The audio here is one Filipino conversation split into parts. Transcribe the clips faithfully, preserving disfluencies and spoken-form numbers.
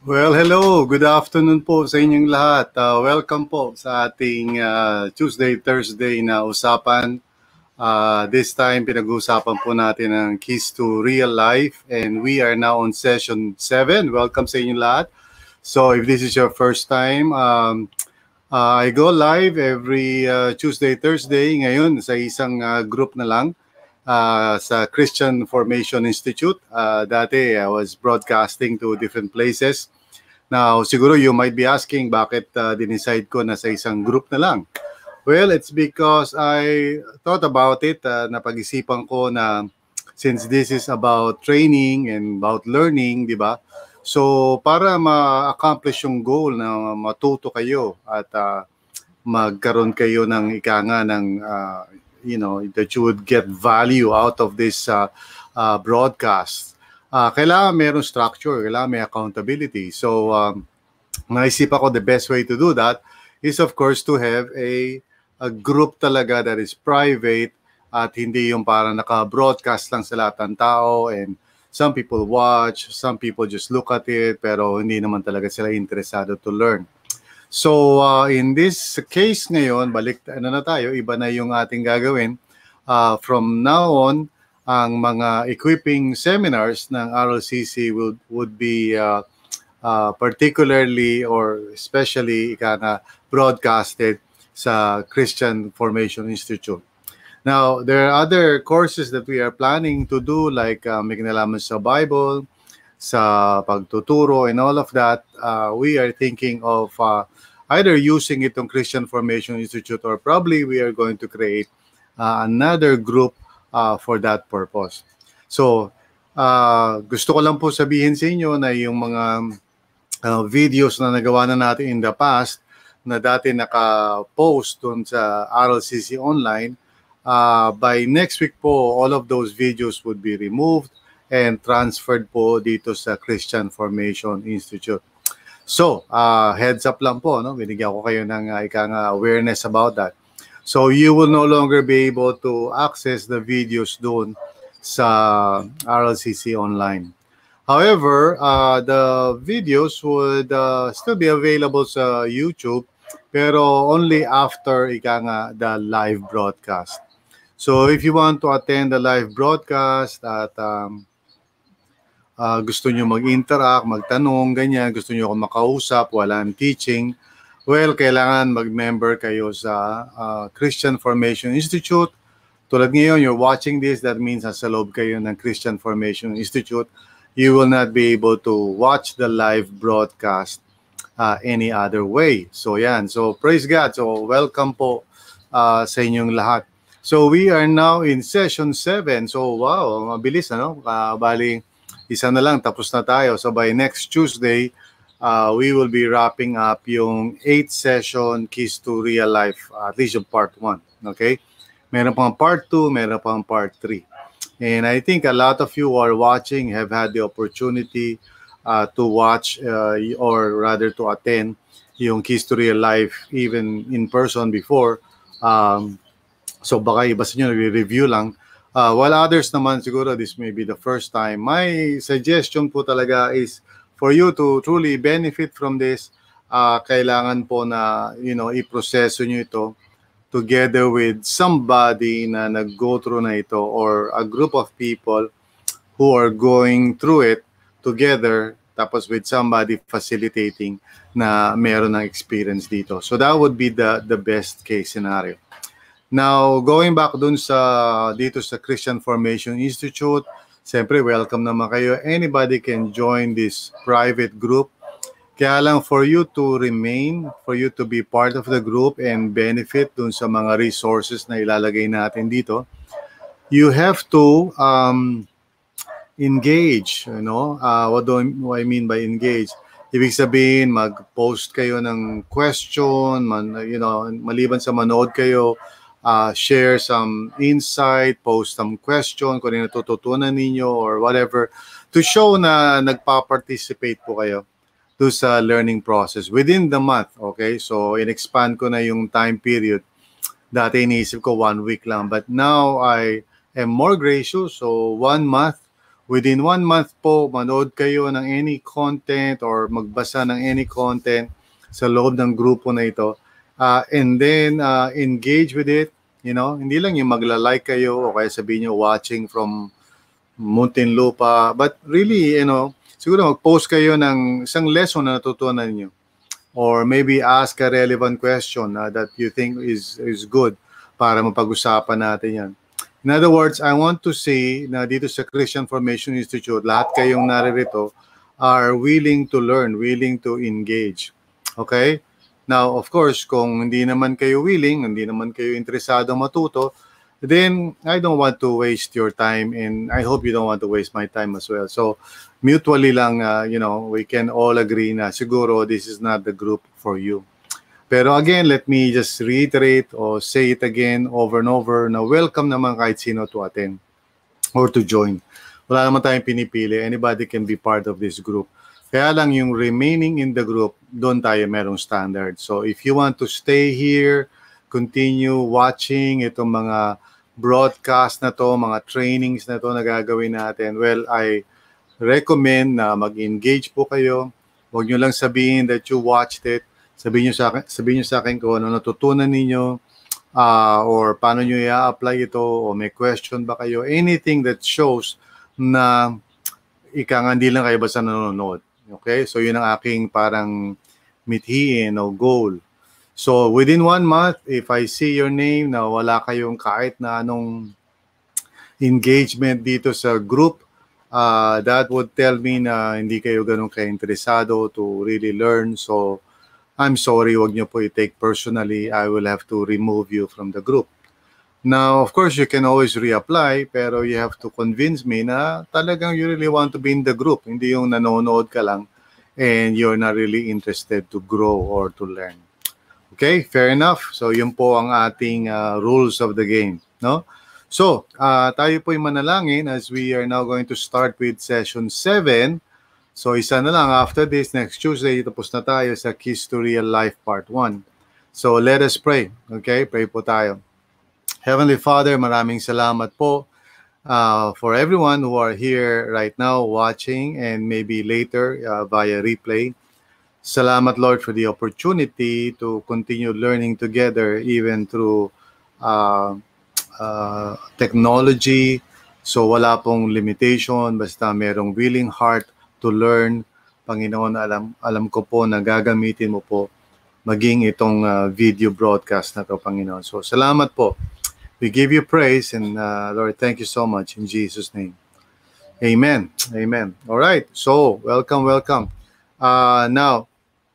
Well, hello. Good afternoon po sa inyong lahat. Uh, welcome po sa ating uh, Tuesday, Thursday na usapan. Uh, this time, pinag-uusapan po natin ang keys to real life and we are now on session seven. Welcome sa inyong lahat. So if this is your first time, um, uh, I go live every uh, Tuesday, Thursday. Ngayon, sa isang uh, group na lang uh, sa Christian Formation Institute. Uh, dati, I was broadcasting to different places. Now, siguro you might be asking bakit uh, dinicide ko na sa isang group na lang. Well, it's because I thought about it, uh, napag-isipan ko na since this is about training and about learning, di ba? So, para ma-accomplish yung goal na matuto kayo at uh, magkaroon kayo ng ika nga ng, uh, you know, that you would get value out of this uh, uh, broadcast. Uh, kailangan mayroong structure, kailangan may accountability. So, um, naisip ako the best way to do that is of course to have a, a group talaga that is private at hindi yung parang naka-broadcast lang sa lahat ng tao and some people watch, some people just look at it pero hindi naman talaga sila interesado to learn. So, uh, in this case ngayon, balik ano na tayo, iba na yung ating gagawin. Uh, from now on, ang mga equipping seminars ng R L C C would, would be uh, uh, particularly or especially ika na broadcasted sa Christian Formation Institute. Now, there are other courses that we are planning to do like uh, may kinalaman sa Bible, sa pagtuturo and all of that. Uh, we are thinking of uh, either using itong Christian Formation Institute or probably we are going to create uh, another group Uh, for that purpose. So, uh, gusto ko lang po sabihin sa inyo na yung mga uh, videos na nagawa na natin in the past na dati naka-post dun sa R L C C online, uh, by next week po, all of those videos would be removed and transferred po dito sa Christian Formation Institute. So, uh, heads up lang po, no? Binigyan ko kayo ng uh, ikang uh, awareness about that. So you will no longer be able to access the videos doon sa R L C C online. However, uh, the videos would uh, still be available sa YouTube, pero only after ika nga the live broadcast. So if you want to attend the live broadcast at um, uh, gusto nyo mag-interact, magtanong, ganyan, gusto nyo ako makausap, walang teaching, well, kailangan mag-member kayo sa uh, Christian Formation Institute. Tulad ngayon, you're watching this, that means nasa loob kayo ng Christian Formation Institute. You will not be able to watch the live broadcast uh, any other way. So yan, so praise God. So welcome po uh, sa inyong lahat. So we are now in session seven. So wow, mabilis ano? Uh, bali, isa na lang, tapos na tayo. So by next Tuesday, Uh, we will be wrapping up yung eighth session Keys to Real Life, uh, at least yung part one. Okay? Meron pang part two, meron pang part three. And I think a lot of you who are watching have had the opportunity uh, to watch uh, or rather to attend yung Keys to Real Life even in person before. Um, so baka iba sa inyo nag-review lang. Uh, while others naman siguro this may be the first time. My suggestion po talaga is for you to truly benefit from this, uh, kailangan po na, you know, i-proseso nyo ito together with somebody na nag-go through na ito or a group of people who are going through it together tapos with somebody facilitating na meron ng experience dito. So that would be the, the best case scenario. Now, going back dun sa, dito sa Christian Formation Institute, siyempre, welcome naman kayo. Anybody can join this private group. Kaya lang for you to remain, for you to be part of the group and benefit dun sa mga resources na ilalagay natin dito, you have to um, engage. You know? Uh, what do I mean by engage? Ibig sabihin, mag-post kayo ng question, man, you know, maliban sa manood kayo, Uh, share some insight, post some question kung ano natututunan ninyo or whatever to show na nagpa-participate po kayo to sa learning process within the month. Okay, so in-expand ko na yung time period. Dati iniisip ko one week lang but now I am more gracious, so one month Within one month po, manood kayo ng any content or magbasa ng any content sa loob ng grupo na ito. Uh, and then, uh, engage with it. You know, hindi lang yung magla-like kayo o kaya sabihin nyo watching from Muntinlupa. But really, you know, siguro mag-post kayo ng isang lesson na natutunan niyo. Or maybe ask a relevant question uh, that you think is is good para mapag-usapan natin yan. In other words, I want to say na dito sa Christian Formation Institute, lahat kayong naririto are willing to learn, willing to engage. Okay? Now, of course, kung hindi naman kayo willing, hindi naman kayo interesado matuto, then I don't want to waste your time and I hope you don't want to waste my time as well. So, mutually lang, uh, you know, we can all agree na siguro this is not the group for you. Pero again, let me just reiterate or say it again over and over na welcome naman kahit sino to attend or to join. Wala naman tayong pinipili. Anybody can be part of this group. Kaya lang yung remaining in the group, doon tayo merong standard. So if you want to stay here, continue watching itong mga broadcast na to, mga trainings na to na gagawin natin, well, I recommend na mag-engage po kayo. Huwag nyo lang sabihin that you watched it. Sabihin nyo sa akin, sabihin nyo sa akin kung ano natutunan ninyo uh, or paano nyo i-apply ito o may question ba kayo. Anything that shows na ika nga hindi lang kayo basta nanonood. Okay? So yun ang aking parang mithiin o goal. So within one month, if I see your name na wala kayong kahit na anong engagement dito sa group, uh, that would tell me na hindi kayo ganun ka-interesado to really learn. So I'm sorry, wag niyo po i-take personally. I will have to remove you from the group. Now, of course, you can always reapply, pero you have to convince me na talagang you really want to be in the group. Hindi yung nanonood ka lang and you're not really interested to grow or to learn. Okay, fair enough. So, yun po ang ating uh, rules of the game. No? So, uh, tayo po'y manalangin as we are now going to start with session seven. So, isa na lang after this, next Tuesday, tapos na tayo sa Keys to Real Life Part one. So, let us pray. Okay? Pray po tayo. Heavenly Father, maraming salamat po uh, for everyone who are here right now watching and maybe later uh, via replay. Salamat, Lord, for the opportunity to continue learning together even through uh, uh, technology. So, wala pong limitation, basta merong willing heart to learn. Panginoon, alam alam ko po na gagamitin mo po maging itong uh, video broadcast na to, Panginoon. So, salamat po. We give you praise and uh, Lord, thank you so much in Jesus' name. Amen. Amen. All right. So, welcome, welcome. Uh, now,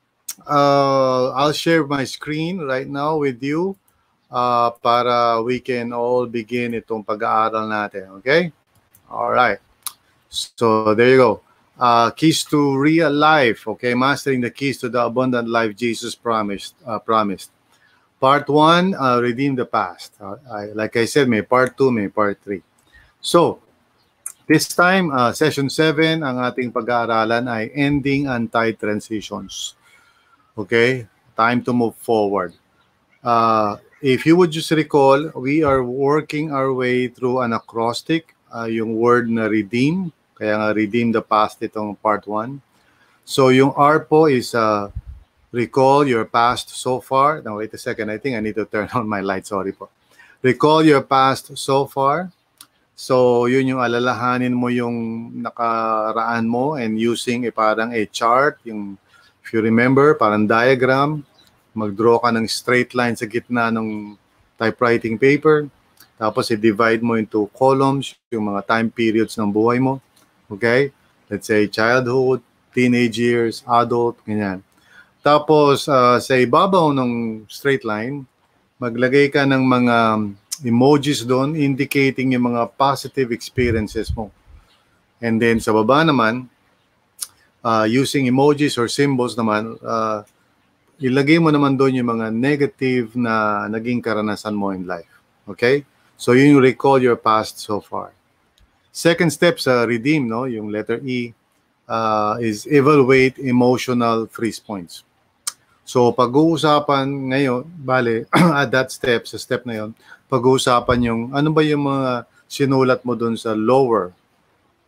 uh, I'll share my screen right now with you uh, para we can all begin itong pag-aaral natin. Okay? All right. So, there you go. Uh, keys to real life, okay? Mastering the keys to the abundant life Jesus promised. Uh, promised. Part one, uh, redeem the past. Uh, I, like I said, may part two, may part three. So, this time, uh, session seven, ang ating pag-aaralan ay ending untied transitions. Okay? Time to move forward. Uh, if you would just recall, we are working our way through an acrostic, uh, yung word na redeem. Kaya nga, redeem the past itong part one. So, yung R po is uh, recall your past so far. Now, wait a second. I think I need to turn on my light. Sorry po. Recall your past so far. So, yun yung alalahanin mo yung nakaraan mo and using a, parang a chart. Yung, if you remember, parang diagram. Mag-draw ka ng straight line sa gitna ng typewriting paper. Tapos, i-divide mo into columns yung mga time periods ng buhay mo. Okay? Let's say childhood, teenage years, adult, ganyan. Tapos, uh, sa ibabaw ng straight line, maglagay ka ng mga emojis doon indicating yung mga positive experiences mo. And then, sa baba naman, uh, using emojis or symbols naman, uh, ilagay mo naman doon yung mga negative na naging karanasan mo in life. Okay? So, yun yung recall your past so far. Second step sa redeem, no, yung letter E, uh, is evaluate emotional freeze points. So, pag-uusapan ngayon, bale, at that step, sa step na yon, pag-uusapan yung, ano ba yung mga sinulat mo dun sa lower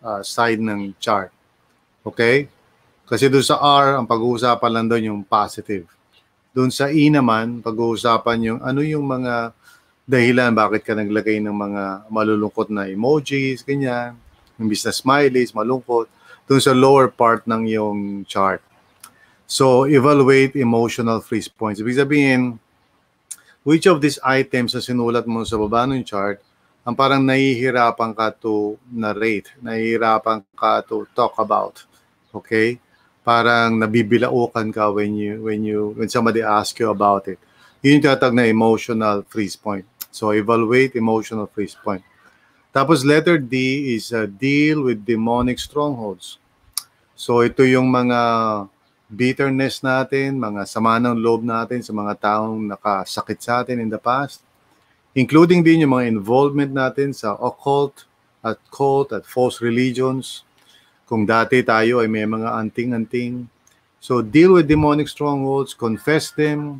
uh, side ng chart. Okay? Kasi doon sa R, ang pag-uusapan lang doon yung positive. Doon sa E naman, pag-uusapan yung ano yung mga dahilan bakit ka naglagay ng mga malulungkot na emojis, ganyan, imbis na smileys, malungkot, doon sa lower part ng yung chart. So, evaluate emotional freeze points. Ibig sabihin, which of these items na sinulat mo sa baba ng chart, ang parang nahihirapan ka to narrate, nahihirapan ka to talk about. Okay? Parang nabibilaukan ka when you when you when somebody asks you about it. Yun yung tinatawag na emotional freeze point. So evaluate emotional freeze point. Tapos letter D is uh, deal with demonic strongholds. So ito yung mga bitterness natin, mga sama ng loob natin sa mga taong nakasakit sa atin in the past, including din yung mga involvement natin sa occult, at cult, at false religions. Kung dati tayo ay may mga anting-anting. So, deal with demonic strongholds, confess them,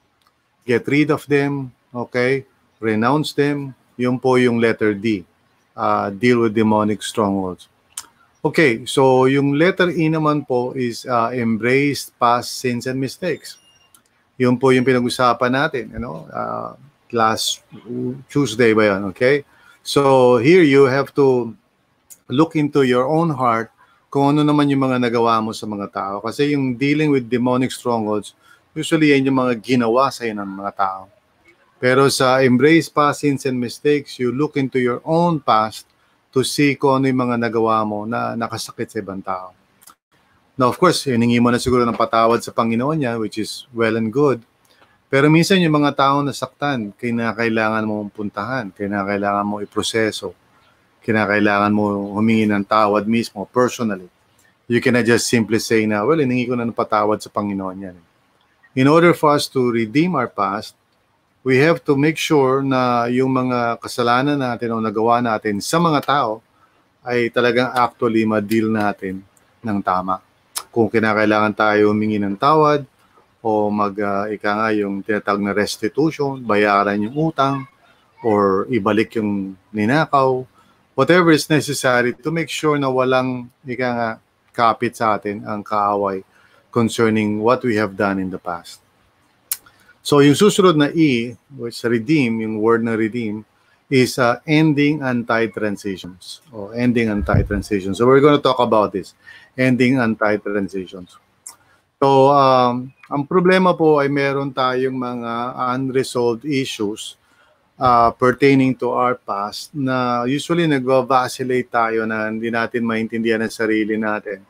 get rid of them, okay? Renounce them. Yun po yung letter D. Uh, deal with demonic strongholds. Okay, so yung letter E naman po is uh, embrace past sins and mistakes. Yun po yung pinag-usapan natin, you know, uh, last Tuesday ba yun, okay? So, here you have to look into your own heart kung ano naman yung mga nagawa mo sa mga tao. Kasi yung dealing with demonic strongholds, usually yan yung mga ginawa sa'yo ng mga tao. Pero sa embrace past sins and mistakes, you look into your own past to see kung ano yung mga nagawa mo na nakasakit sa ibang tao. Now, of course, hiningi mo na siguro ng patawad sa Panginoon niya, which is well and good. Pero minsan yung mga tao nasaktan, kinakailangan mong puntahan, kinakailangan mo iproseso, kinakailangan mo humingi ng tawad mismo, personally. You cannot just simply say na, well, hiningi ko na ng patawad sa Panginoon yan. In order for us to redeem our past, we have to make sure na yung mga kasalanan natin o nagawa natin sa mga tao ay talagang actually ma-deal natin ng tama. Kung kinakailangan tayo humingi ng tawad o mag, uh, ika nga yung tinatawag na restitution, bayaran yung utang, or ibalik yung ninakaw, whatever is necessary to make sure na walang, ika nga, kapit sa atin ang kaaway concerning what we have done in the past. So yung susunod na E, which redeem, yung word na redeem, is uh, ending anti-transitions or ending anti-transitions. So we're going to talk about this, ending anti-transitions. So um, ang problema po ay meron tayong mga unresolved issues uh, pertaining to our past na usually nagva-vacillate tayo na hindi natin maintindihan ang sarili natin.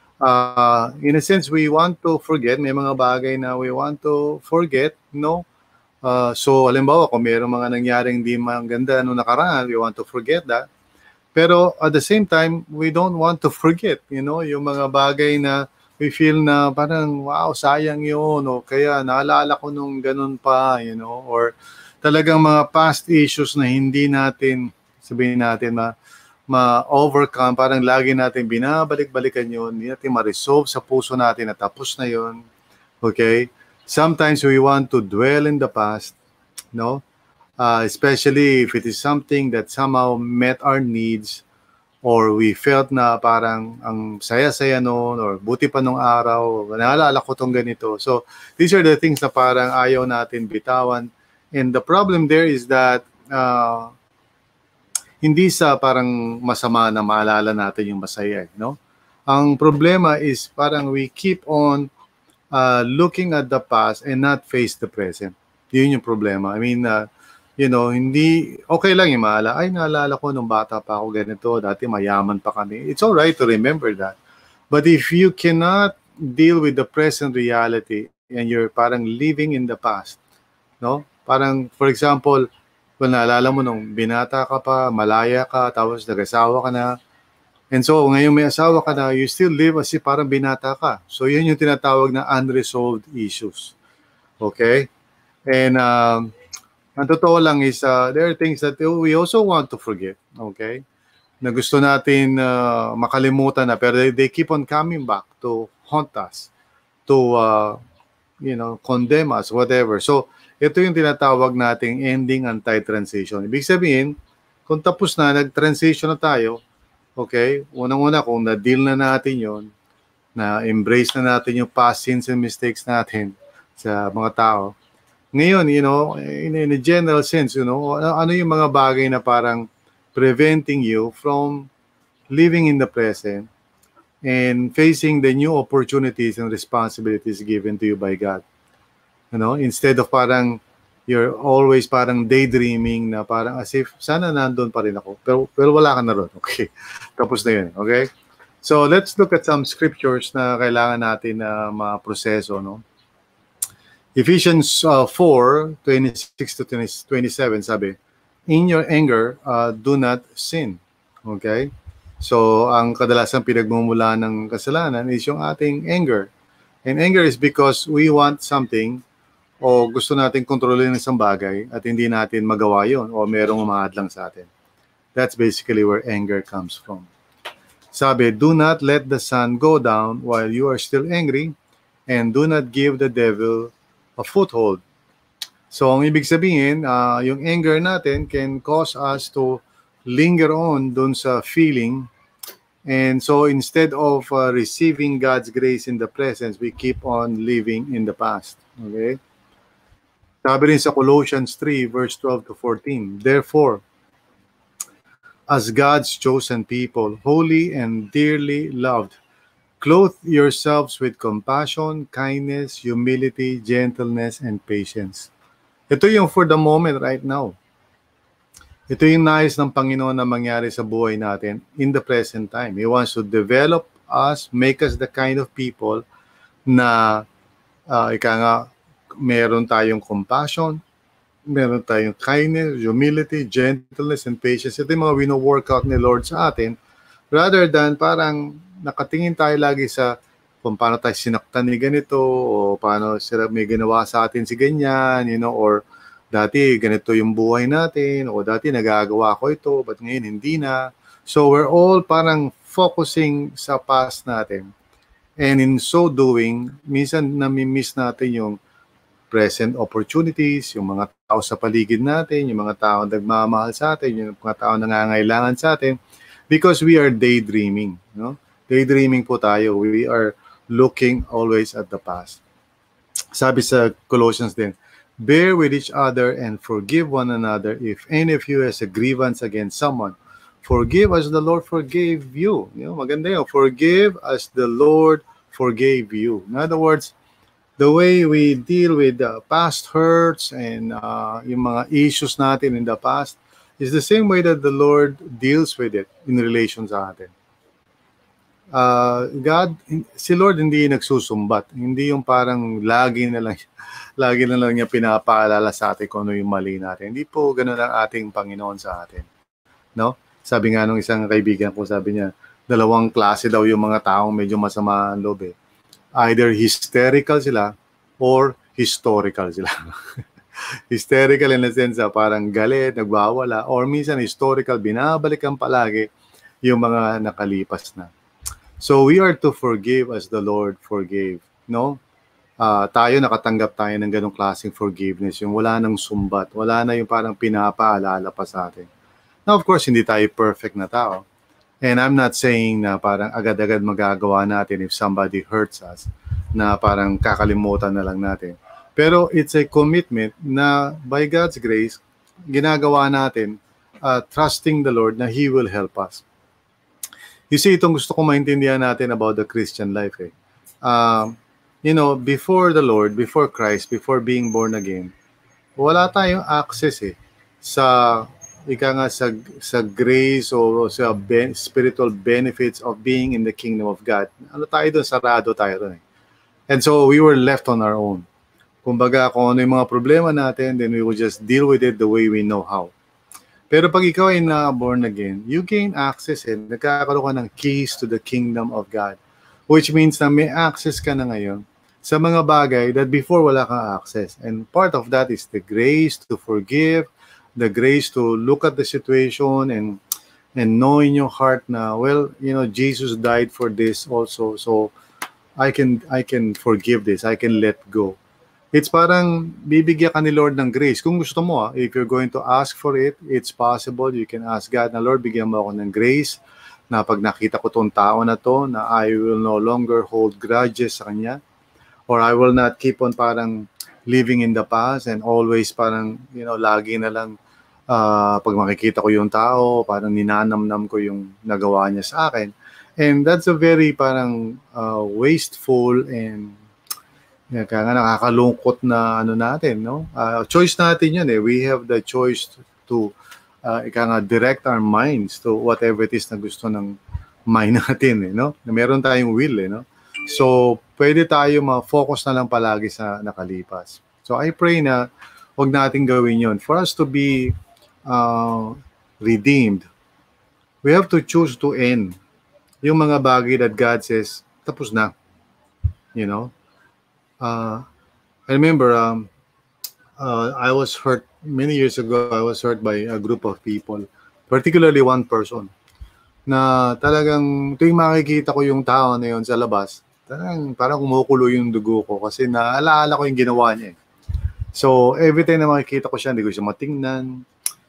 Uh, in a sense, we want to forget. May mga bagay na we want to forget, no? Uh, so, halimbawa, kung mayroong mga nangyaring di maganda noong nakaraan, we want to forget that. Pero at the same time, we don't want to forget, you know, yung mga bagay na we feel na parang, wow, sayang yun, o kaya naalala ko nung ganun pa, you know, or talagang mga past issues na hindi natin, sabihin natin, ma ma-overcome, parang lagi natin binabalik-balikan yun, hindi natin ma-resolve sa puso natin na tapos na yun. Okay? Sometimes we want to dwell in the past, no? Uh, especially if it is something that somehow met our needs or we felt na parang ang saya-saya noon or buti pa nung araw, naalala ko tong ganito. So, these are the things na parang ayaw natin bitawan. And the problem there is that uh, hindi sa parang masama na maalala natin yung masaya, no? Ang problema is parang we keep on uh, looking at the past and not face the present. Yun yung problema. I mean, uh, you know, hindi, okay lang yung maalala. Ay, naalala ko nung bata pa ako ganito, dati mayaman pa kami. It's all right to remember that. But if you cannot deal with the present reality and you're parang living in the past, no? Parang, for example, well, naalala mo nung binata ka pa, malaya ka, tapos nag-asawa ka na. And so, ngayon may asawa ka na, you still live as if parang binata ka. So, yun yung tinatawag na unresolved issues. Okay? And, um, ang totoo lang is, uh, there are things that we also want to forget. Okay? Na gusto natin uh, makalimutan na, pero they, they keep on coming back to haunt us, to, uh, you know, condemn us, whatever. So, ito yung tinatawag nating ending anti-transition. Ibig sabihin, kung tapos na, nag-transition na tayo, Okay? Unang-una, kung na-deal na natin yon, na-embrace na natin yung past sins and mistakes natin sa mga tao. Ngayon, you know, in, in a general sense, you know, ano, ano yung mga bagay na parang preventing you from living in the present and facing the new opportunities and responsibilities given to you by God. You know, instead of parang you're always parang daydreaming na parang as if sana nandun pa rin ako. Pero, pero wala ka na ron. Okay. Tapos na yun. Okay. So let's look at some scriptures na kailangan natin na ma-proseso. No? Ephesians uh, four, twenty-six to twenty-seven sabi, in your anger, uh, do not sin. Okay? So, ang kadalasan pinagmumula ng kasalanan is yung ating anger. And anger is because we want something o gusto natin kontrolin ng isang bagay at hindi natin magawa yon o merong umahadlang sa atin. That's basically where anger comes from. Sabi, do not let the sun go down while you are still angry and do not give the devil a foothold. So, ang ibig sabihin, uh, yung anger natin can cause us to linger on dun sa feeling. And so, instead of uh, receiving God's grace in the present, we keep on living in the past. Okay? Sabi rin sa Colossians three, verse twelve to fourteen, therefore, as God's chosen people, holy and dearly loved, clothe yourselves with compassion, kindness, humility, gentleness, and patience. Ito yung for the moment right now. Ito yung nais ng Panginoon na mangyari sa buhay natin in the present time. He wants to develop us, make us the kind of people na uh, ika nga, meron tayong compassion, meron tayong kindness, humility, gentleness, and patience. Ito yung mga wino-workout ni Lord sa atin rather than parang nakatingin tayo lagi sa kung paano tayo sinaktan ni ganito o paano sila may ginawa sa atin si ganyan, you know, or dati ganito yung buhay natin o dati nagagawa ko ito but ngayon hindi na. So we're all parang focusing sa past natin. And in so doing, minsan nami-miss natin yung present opportunities, yung mga tao sa paligid natin, yung mga tao nagmamahal sa atin, yung mga tao nangangailangan sa atin because we are daydreaming, no? Daydreaming po tayo. We are looking always at the past. Sabi sa Colossians din, bear with each other and forgive one another if any of you has a grievance against someone. Forgive as the Lord forgave you. You know, maganda yun. Forgive as the Lord forgave you. In other words, the way we deal with the past hurts and uh, yung mga issues natin in the past is the same way that the Lord deals with it in relation sa atin. Uh, God, si Lord hindi nagsusumbat. Hindi yung parang lagi na lang, lagi na lang niya pinapaalala sa atin kung ano yung mali natin. Hindi po ganun ang ating Panginoon sa atin. No? Sabi nga nung isang kaibigan ko, sabi niya, dalawang klase daw yung mga taong medyo masama ang loob eh. Either hysterical sila or historical sila. Hysterical in the sense na parang galit, nagbawala, or minsan historical, binabalikan palagi yung mga nakalipas na. So we are to forgive as the Lord forgave, no? Uh, tayo nakatanggap tayo ng ganong klaseng forgiveness, yung wala nang sumbat, wala na yung parang pinapaalala pa sa atin. Now, of course, hindi tayo perfect na tao. And I'm not saying na parang agad-agad magagawa natin if somebody hurts us, na parang kakalimutan na lang natin. Pero it's a commitment na by God's grace, ginagawa natin, uh, trusting the Lord na He will help us. You see, itong gusto ko maintindihan natin about the Christian life. Eh. Uh, you know, before the Lord, before Christ, before being born again, wala tayong access eh sa ika nga sa sa grace o sa ben, spiritual benefits of being in the kingdom of God. Ano tayo doon? Sarado tayo doon eh. And so we were left on our own. Kumbaga, kung ano yung mga problema natin, then we will just deal with it the way we know how. Pero pag ikaw ay na-born again, you gain access and nagkakaroon ka ng keys to the kingdom of God. Which means na may access ka na ngayon sa mga bagay that before wala kang access. And part of that is the grace to forgive, the grace to look at the situation and and know in your heart na, well, you know, Jesus died for this also. So I can I can forgive this. I can let go. It's parang bibigyan ka ni Lord ng grace. Kung gusto mo, ah, if you're going to ask for it, it's possible. You can ask God na, Lord, bigyan mo ako ng grace na pag nakita ko tong tao na to, na I will no longer hold grudges sa kanya, or I will not keep on parang living in the past and always parang, you know, lagi na lang uh, pag makikita ko yung tao, parang ninanamnam ko yung nagawa niya sa akin. And that's a very parang uh, wasteful and yeah, kaya nga nakakalungkot na ano natin, no? Uh, choice natin yun eh. We have the choice to uh, ika nga, direct our minds to whatever it is na gusto ng mind natin, eh, no? Meron tayong will, eh, no? So, pwede tayo ma-focus na lang palagi sa nakalipas. So, I pray na huwag natin gawin yun. For us to be uh, redeemed, we have to choose to end yung mga bagay that God says, tapos na. You know? Uh, I remember um, uh, I was hurt many years ago. I was hurt by a group of people, particularly one person, na talagang tuwing makikita ko yung tao na yun sa labas, talagang parang kumukulo yung dugo ko kasi naalaala ko yung ginawa niya. So, every time na makikita ko siya, hindi ko siya matingnan.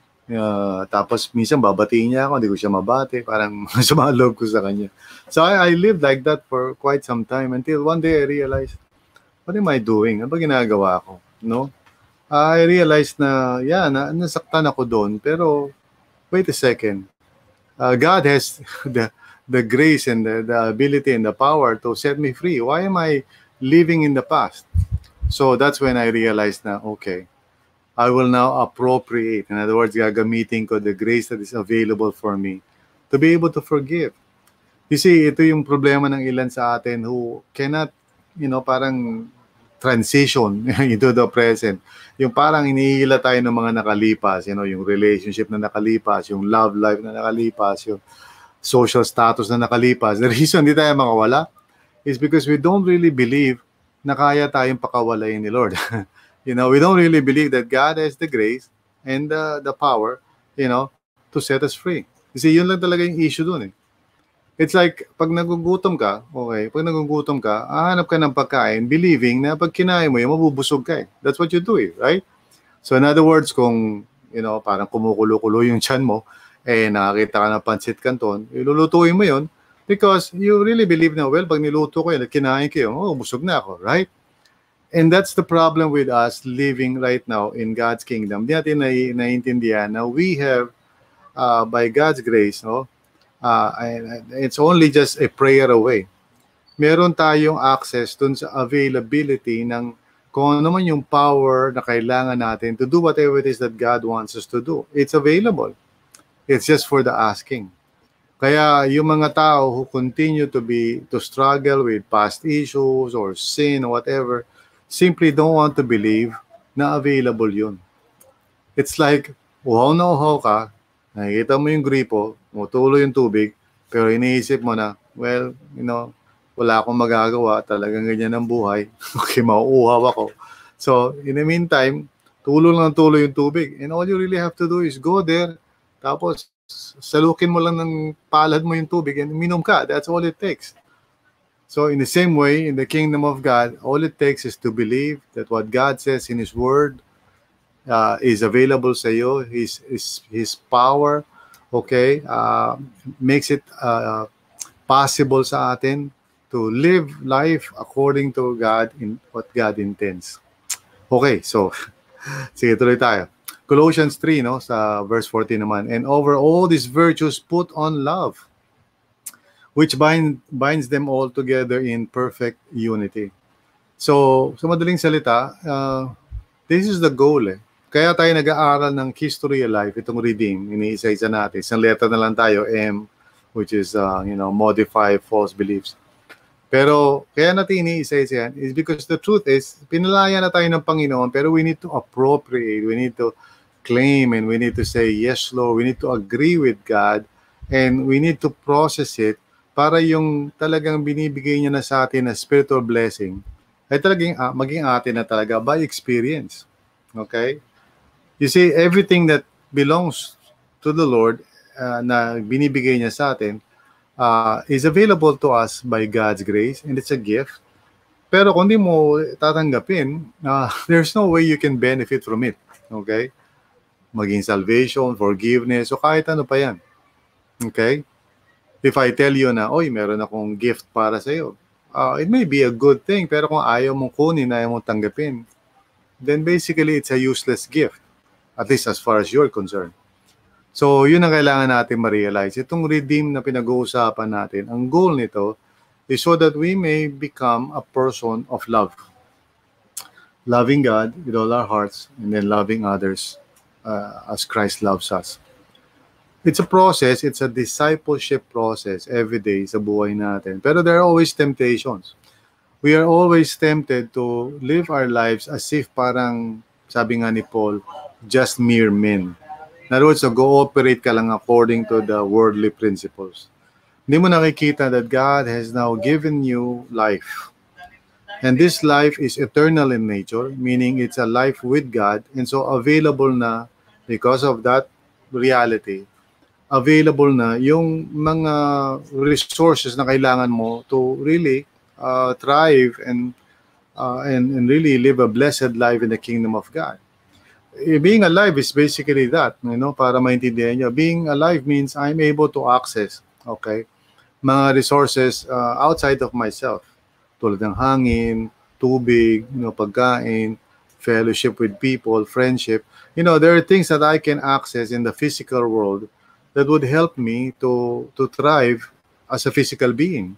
Uh, tapos minsan babatiin niya ako, hindi ko siya mabati, parang sumaloob ko sa kanya. So I, I lived like that for quite some time until one day I realized, what am I doing? Ano ba ginagawa ko? No? Uh, I realized na, yeah, na, nasaktan ako doon, pero wait a second. Uh, God has the, the grace and the, the ability and the power to set me free. Why am I living in the past? So that's when I realized na, okay, I will now appropriate. In other words, gagamitin ko the grace that is available for me to be able to forgive. You see, ito yung problema ng ilan sa atin who cannot, you know, parang transition into the present. Yung parang inihila tayo ng mga nakalipas, you know, yung relationship na nakalipas, yung love life na nakalipas, yung social status na nakalipas. The reason hindi tayo makawala is because we don't really believe na kaya tayong pakawalayin ni Lord. You know, we don't really believe that God has the grace and the, the power, you know, to set us free. You see, yun lang talaga yung issue dun eh. It's like, pag nagugutom ka, okay, pag nagugutom ka, hahanap ka ng pagkain, believing na pag kinain mo yun, mabubusog ka eh. That's what you do eh, right? So in other words, kung, you know, parang kumukulo-kulo yung tiyan mo, eh, nakakita ka ng pancit canton, ilulutuin mo yun because you really believe na, well, pag niluto ko yun, kinain ko yun, oh, busog na ako, right? And that's the problem with us living right now in God's kingdom. Di natin na, naiintindihan na we have, uh, by God's grace, no, uh, it's only just a prayer away. Meron tayong access dun sa availability ng kung ano man yung power na kailangan natin to do whatever it is that God wants us to do. It's available. It's just for the asking. Kaya yung mga tao who continue to be, to struggle with past issues or sin or whatever, simply don't want to believe na available yun. It's like, uhaw na uhaw ka, nakikita mo yung gripo, mutulo yung tubig, pero iniisip mo na, well, you know, wala akong magagawa, talagang ganyan ang buhay. Okay, mauuhaw ako. So, in the meantime, tulo lang tulo yung tubig. And all you really have to do is go there, tapos salukin mo lang ng palad mo yung tubig and minom ka. That's all it takes. So in the same way, in the kingdom of God, all it takes is to believe that what God says in His Word uh, is available sa iyo. His, his, his power, okay, uh, makes it uh, possible sa atin to live life according to God, in what God intends. Okay, so, sige, tuloy tayo. Colossians three, no, sa verse fourteen naman. And over all these virtues, put on love, which bind, binds them all together in perfect unity. So, sa madaling salita, uh, this is the goal eh. Kaya tayo nag-aaral ng history of life, itong redeem, iniisa-isa natin. Isang letter na lang tayo, M, which is, uh, you know, modify false beliefs. Pero, kaya natin iniisa-isa yan is because the truth is, pinalaya na tayo ng Panginoon, pero we need to appropriate, we need to claim, and we need to say, yes, Lord, we need to agree with God, and we need to process it para yung talagang binibigay niya na sa atin na spiritual blessing ay talagang uh, maging atin na talaga by experience. Okay? You see, everything that belongs to the Lord uh, na binibigay niya sa atin uh, is available to us by God's grace, and it's a gift. Pero kung di mo tatanggapin, uh, there's no way you can benefit from it. Okay? Maging salvation, forgiveness, o kahit ano pa yan. Okay? If I tell you na, oy, meron akong gift para sa'yo, uh, it may be a good thing, pero kung ayaw mong kunin, ayaw mong tanggapin, then basically it's a useless gift, at least as far as you're concerned. So, yun ang kailangan natin ma-realize. Itong redeem na pinag-uusapan natin, ang goal nito is so that we may become a person of love. Loving God with all our hearts and then loving others uh, as Christ loves us. It's a process, it's a discipleship process every day sa buhay natin. Pero there are always temptations. We are always tempted to live our lives as if parang, sabi nga ni Paul, just mere men. In other words, so go-operate ka lang according to the worldly principles. Hindi mo nakikita that God has now given you life. And this life is eternal in nature, meaning it's a life with God, and so available na, because of that reality, available na yung mga resources na kailangan mo to really uh, thrive and, uh, and, and really live a blessed life in the kingdom of God. Being alive is basically that, you know, para maintindihan nyo. Being alive means I'm able to access, okay, mga resources uh, outside of myself. Tulad ng hangin, tubig, you know, pagkain, fellowship with people, friendship. You know, there are things that I can access in the physical world that would help me to to thrive as a physical being.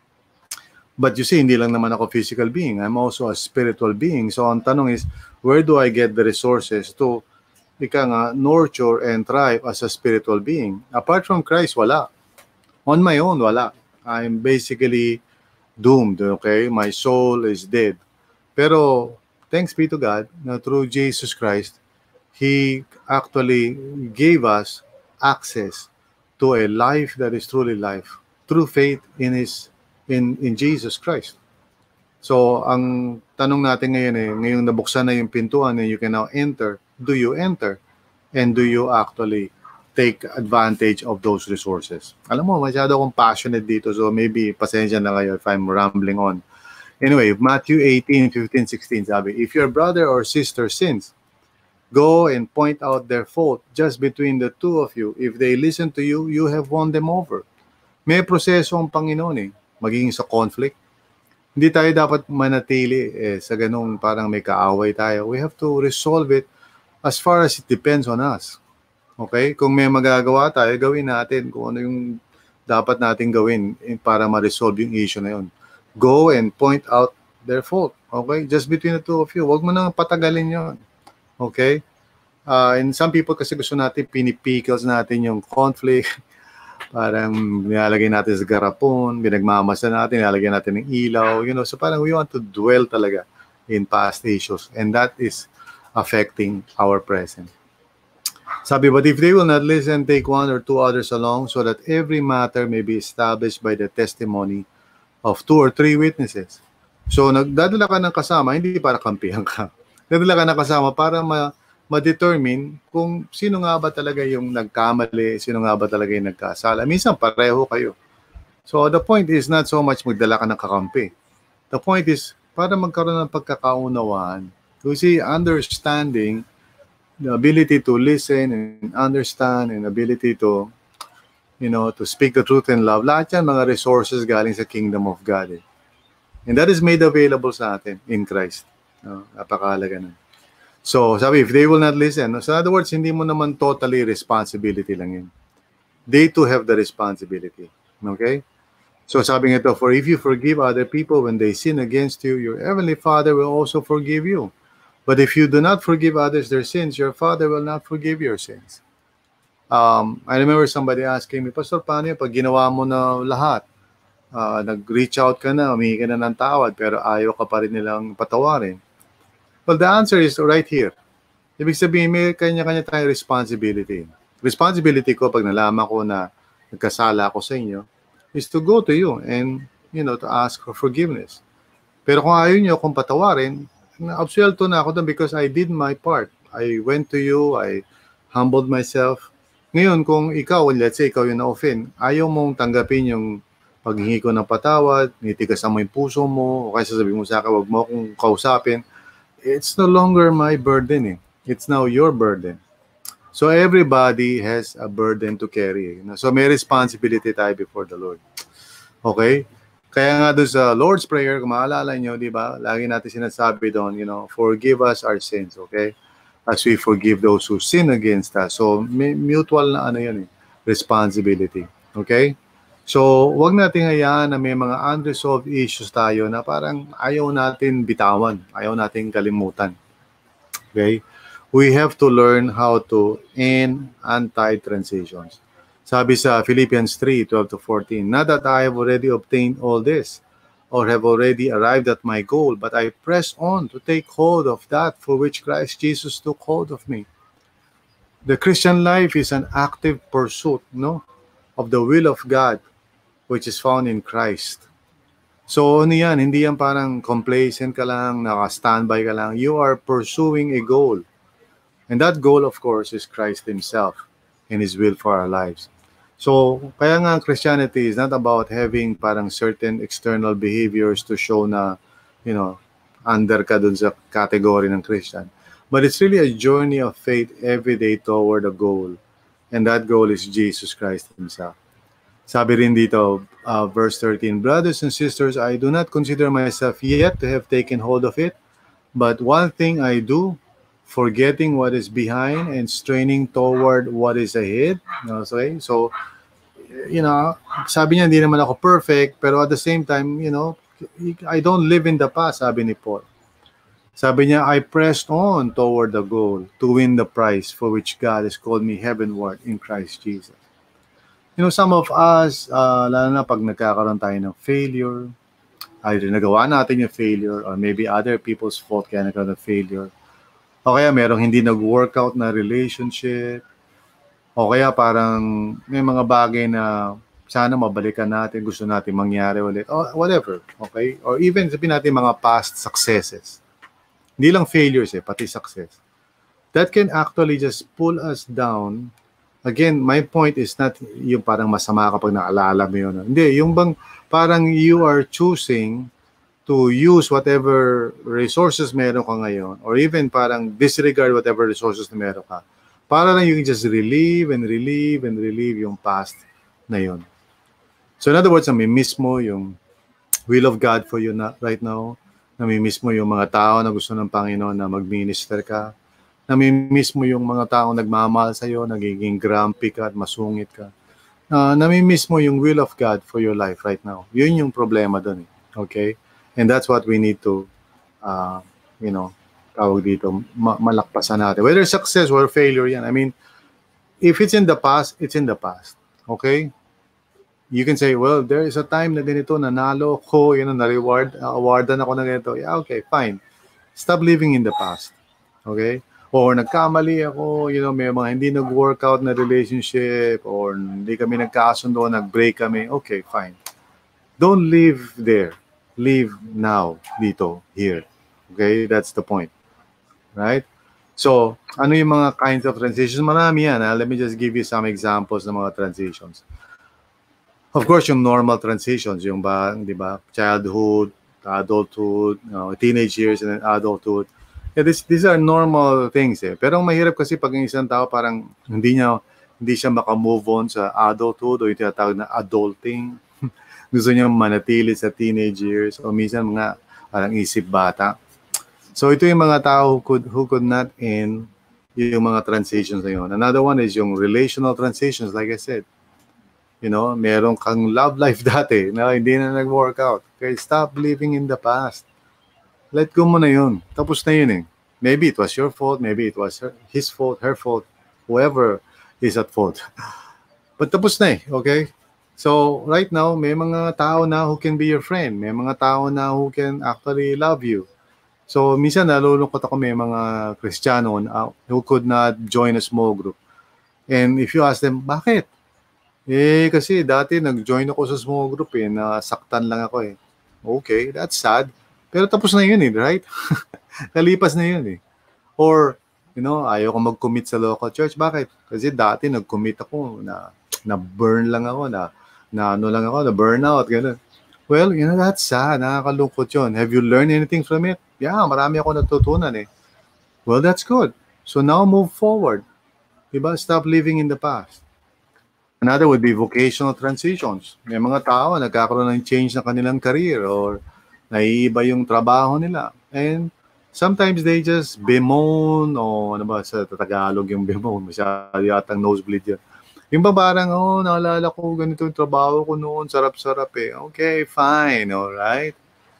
But you see, hindi lang naman ako physical being. I'm also a spiritual being. So ang tanong is, where do I get the resources to ika nga, nurture and thrive as a spiritual being? Apart from Christ, wala. On my own, wala. I'm basically doomed, okay? My soul is dead. Pero thanks be to God, na through Jesus Christ, He actually gave us access to a life that is truly life through faith in His in in Jesus Christ. So ang tanong natin ngayon eh, ngayong nabuksan na yung pintuan and you can now enter, do you enter? And do you actually take advantage of those resources? Alam mo, masyado akong passionate dito, so maybe pasensya na kayo if I'm rambling on. Anyway, Matthew eighteen, fifteen, sixteen sabi, if your brother or sister sins, go and point out their fault just between the two of you. If they listen to you, you have won them over. May proseso ang Panginoon eh, magiging sa conflict. Hindi tayo dapat manatili eh, sa ganung parang may kaaway tayo. We have to resolve it as far as it depends on us. Okay? Kung may magagawa tayo, gawin natin kung ano yung dapat natin gawin para ma-resolve yung issue na yun. Go and point out their fault. Okay? Just between the two of you. Huwag mo nang patagalin yun. Okay? Uh, and some people kasi gusto natin, pinipikils natin yung conflict. Parang nilalagay natin sa garapon, binagmamasa natin, nilalagay natin ng ilaw, you know. So parang we want to dwell talaga in past issues. And that is affecting our present. Sabi, but if they will not listen, take one or two others along so that every matter may be established by the testimony of two or three witnesses. So nagdadala ka ng kasama, hindi para kampihan ka. Nagdadala ka ng kasama para ma ma-determine kung sino nga ba talaga yung nagkamali, sino nga ba talaga yung nagkasala. Minsan pareho kayo. So the point is not so much magdala ka ng kakampi. The point is para magkaroon ng pagkakaunawaan. You see, understanding, the ability to listen and understand and ability to, you know, to speak the truth in love. Lahat yan mga resources galing sa kingdom of God. Eh. And that is made available sa atin in Christ. No? Napakahalaga na. So, sabi, if they will not listen, so in other words, hindi mo naman totally responsibility lang yun. They too have the responsibility. Okay? So, sabi nga ito, for if you forgive other people when they sin against you, your heavenly Father will also forgive you. But if you do not forgive others their sins, your Father will not forgive your sins. Um, I remember somebody asking me, Pastor, paano yun? Pag ginawa mo na lahat, uh, nag-reach out ka na, humingi ka na ng tawad, pero ayaw ka pa rin nilang patawarin. Well, the answer is right here. Ibig sabihin, may kanya-kanya tayong responsibility. Responsibility ko pag nalaman ko na nagkasala ako sa inyo is to go to you and, you know, to ask for forgiveness. Pero kung ayaw nyo kung patawarin, na-absuelto na ako doon because I did my part. I went to you, I humbled myself. Ngayon, kung ikaw, let's say ikaw yung na-offend, ayaw mong tanggapin yung paghingi ko ng patawad, nitigasan mo yung puso mo, o kaya sasabihin mo sa akin, wag mo akong kausapin, it's no longer my burden eh. It's now your burden. So everybody has a burden to carry. You know? So may responsibility tayo before the Lord. Okay? Kaya nga doon sa Lord's Prayer, kung maalala nyo, di ba? Lagi natin sinasabi doon, you know, forgive us our sins, okay? As we forgive those who sin against us. So may mutual na ano yun eh, responsibility. Okay? So, wag natin hayaan na may mga unresolved issues tayo na parang ayaw natin bitawan, ayaw natin kalimutan. Okay? We have to learn how to end untied transitions. Sabi sa Philippians three, twelve to fourteen, not that I have already obtained all this or have already arrived at my goal, but I press on to take hold of that for which Christ Jesus took hold of me. The Christian life is an active pursuit, no, of the will of God, which is found in Christ. So, ano yan? Hindi yan parang complacent ka lang, naka-standby ka lang. You are pursuing a goal. And that goal, of course, is Christ Himself and His will for our lives. So, kaya nga Christianity is not about having parang certain external behaviors to show na, you know, under ka dun sa category ng Christian. But it's really a journey of faith every day toward a goal. And that goal is Jesus Christ Himself. Sabi rin dito, uh, verse thirteen, brothers and sisters, I do not consider myself yet to have taken hold of it, but one thing I do, forgetting what is behind and straining toward what is ahead. Okay? So, you know, sabi niya, hindi naman ako perfect, pero at the same time, you know, I don't live in the past, sabi ni Paul. Sabi niya, I pressed on toward the goal to win the prize for which God has called me heavenward in Christ Jesus. You know, some of us, uh, lalo na pag nagkakaroon tayo ng failure, either nagawa natin yung failure or maybe other people's fault kaya nagkaroon ng failure, o kaya merong hindi nag-workout na relationship, o kaya parang may mga bagay na sana mabalikan natin, gusto natin mangyari ulit, or whatever, okay? Or even sabihin natin mga past successes. Hindi lang failures eh, pati success. That can actually just pull us down. Again, my point is not yung parang masama kapag naalala mo yun. Hindi, yung bang parang you are choosing to use whatever resources meron ka ngayon or even parang disregard whatever resources na meron ka para lang you can just relieve and relieve and relieve yung past na yun. So in other words, nami-miss mo yung will of God for you na, right now. Nami-miss mo yung mga tao na gusto ng Panginoon na mag-minister ka. Nami-miss mo yung mga taong nagmamahal sa'yo, nagiging grumpy ka at masungit ka. Uh, nami-miss mo yung will of God for your life right now. Yun yung problema dun. Okay? And that's what we need to, uh, you know, tawag dito, ma- malakpasan natin. Whether success or failure yan. I mean, if it's in the past, it's in the past. Okay? You can say, well, there is a time na ganito, nanalo ko, you know, na-reward, uh, awardan ako na ganito. Yeah, okay, fine. Stop living in the past. Okay? Or nagkamali ako, you know, may mga hindi nag-workout na relationship or hindi kami nagkasundo, nag-break kami. Okay, fine. Don't live there. Live now, dito, here. Okay? That's the point. Right? So, ano yung mga kinds of transitions? Marami yan. Ha? Let me just give you some examples ng mga transitions. Of course, yung normal transitions, yung ba, di ba, childhood, adulthood, you know, teenage years, and then adulthood. Yeah, this, these are normal things eh. Pero ang mahirap kasi pag ang isang tao parang hindi niya hindi siya maka-move on sa adulthood o yung tinatawag na adulting. Gusto niya manatili sa teenage years o minsan mga parang isip bata. So ito yung mga tao who could, who could not end yung mga transitions na yun. Another one is yung relational transitions, like I said. You know, meron kang love life dati na hindi na nag-work out. Okay, stop living in the past. Let go mo na yun. Tapos na yun eh. Maybe it was your fault. Maybe it was her, his fault, her fault. Whoever is at fault. But tapos na eh. Okay? So, right now, may mga tao na who can be your friend. May mga tao na who can actually love you. So, minsan nalulungkot ako may mga Kristiyano uh, who could not join a small group. And if you ask them, bakit? Eh, kasi dati nag-join ako sa small group eh. Nasaktan lang ako eh. Okay, that's sad. Pero tapos na yun eh, right? Kalipas na yun eh. Or, you know, ayaw ko mag-commit sa local church. Bakit? Kasi dati nag-commit ako, na na-burn lang ako, na, na ano lang ako, na-burnout, gano'n. Well, you know, that's sad. Nakakalungkot yun. Have you learned anything from it? Yeah, marami ako natutunan eh. Well, that's good. So now move forward. Diba? Stop living in the past. Another would be vocational transitions. May mga tao nagkakaroon ng change na kanilang career or naiiba yung trabaho nila. And sometimes they just bemoan o ano ba sa Tagalog yung bemoan. Masyado yatang nosebleed yan. Yung ba parang, oh, naalala ko ganito yung trabaho ko noon, sarap-sarap eh. Okay, fine, alright.